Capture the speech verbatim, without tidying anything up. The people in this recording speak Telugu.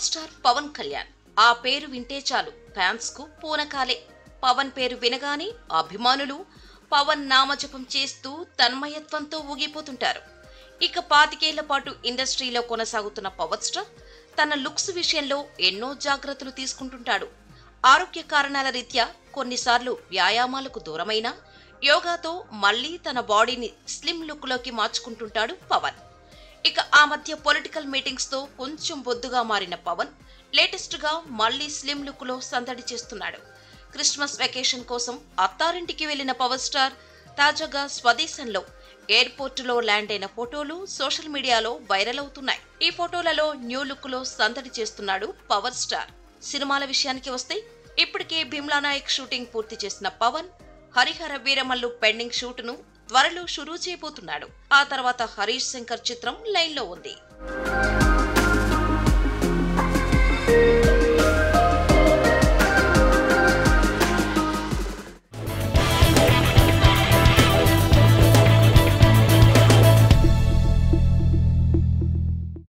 Power star Pawan Kalyan. ఆ పేరు వింటే చాలు ఫ్యాన్స్ కు పూనకాలే. పవన్ పేరు వినగానే అభిమానులు పవన్ నామజపం చేస్తూ తన్మయత్వంతో ఊగిపోతుంటారు. ఇక పాతికేళ్ల పాటు ఇండస్ట్రీలో కొనసాగుతున్న పవర్ స్టార్ తన లుక్స్ విషయంలో ఎన్నో జాగ్రత్తలు తీసుకుంటుంటాడు. ఆరోగ్య కారణాల రీత్యా కొన్నిసార్లు వ్యాయామాలకు దూరమైనా యోగాతో మళ్లీ తన బాడీని స్లిమ్ లుక్ లోకి మార్చుకుంటుంటాడు పవన్. ఇక ఆ మధ్య పొలిటికల్ మీటింగ్స్ తో కొంచెం బొద్దుగా మారిన పవన్ లేటెస్ట్ గా మళ్లీ స్లిమ్ లుక్ లో సందడి చేస్తున్నాడు. క్రిస్మస్ వెకేషన్ కోసం అత్తారింటికి వెళ్లిన పవర్ స్టార్ తాజాగా స్వదేశంలో ఎయిర్పోర్టులో ల్యాండ్ అయిన ఫోటోలు సోషల్ మీడియాలో వైరల్ అవుతున్నాయి. ఈ ఫోటోలలో న్యూ లుక్ లో సందడి చేస్తున్నాడు పవర్ స్టార్. సినిమాల విషయానికి వస్తే ఇప్పటికే భీమ్లా నాయక్ షూటింగ్ పూర్తి చేసిన పవన్ హరిహర వీరమల్లు పెండింగ్ షూట్ ను త్వరలో షురూ చేయబోతున్నాడు. ఆ తర్వాత హరీష్ శంకర్ చిత్రం లైన్ లో ఉంది.